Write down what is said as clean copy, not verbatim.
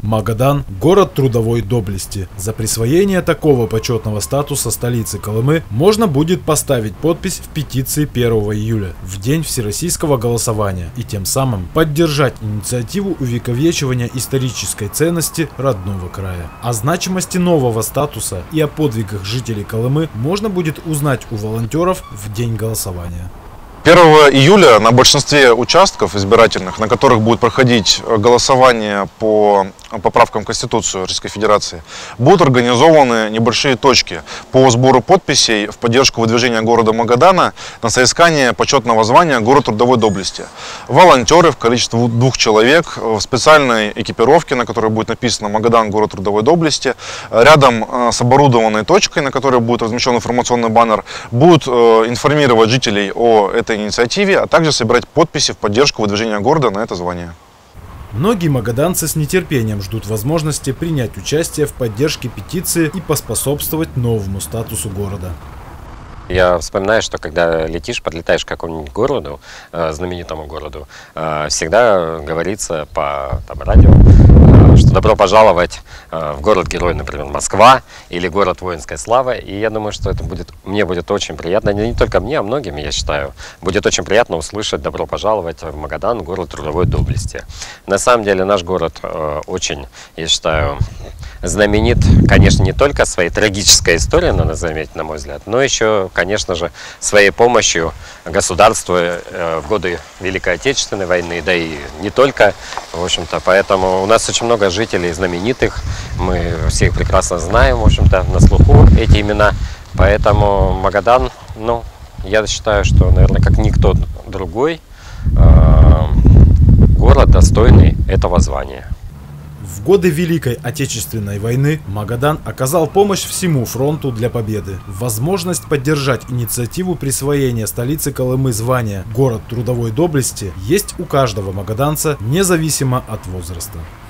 Магадан – город трудовой доблести. За присвоение такого почетного статуса столицы Колымы можно будет поставить подпись в петиции 1 июля, в день всероссийского голосования, и тем самым поддержать инициативу увековечивания исторической ценности родного края. О значимости нового статуса и о подвигах жителей Колымы можно будет узнать у волонтеров в день голосования. 1 июля на большинстве участков избирательных, на которых будет проходить голосование по поправкам в Конституцию Российской Федерации, будут организованы небольшие точки по сбору подписей в поддержку выдвижения города Магадана на соискание почетного звания «Город трудовой доблести». Волонтеры в количестве 2 человек в специальной экипировке, на которой будет написано «Магадан. Город трудовой доблести», рядом с оборудованной точкой, на которой будет размещен информационный баннер, будут информировать жителей о этой инициативе, а также собирать подписи в поддержку выдвижения города на это звание. Многие магаданцы с нетерпением ждут возможности принять участие в поддержке петиции и поспособствовать новому статусу города. Я вспоминаю, что когда летишь, подлетаешь к какому-нибудь городу, знаменитому городу, всегда говорится по радио, что добро пожаловать в город-герой, например, Москва или город воинской славы. И я думаю, что мне будет очень приятно, не только мне, а многим, я считаю, будет очень приятно услышать «добро пожаловать в Магадан, город трудовой доблести». На самом деле наш город очень, я считаю, знаменит, конечно, не только своей трагической историей, надо заметить, на мой взгляд, но еще, конечно же, своей помощью государству в годы Великой Отечественной войны, да и не только, в общем-то. Поэтому у нас очень много жителей знаменитых, мы все их прекрасно знаем, в общем-то, на слуху эти имена. Поэтому Магадан, я считаю, что, наверное, как никто другой, город достойный этого звания. В годы Великой Отечественной войны Магадан оказал помощь всему фронту для победы. Возможность поддержать инициативу присвоения столице Колымы звания «Город трудовой доблести» есть у каждого магаданца, независимо от возраста.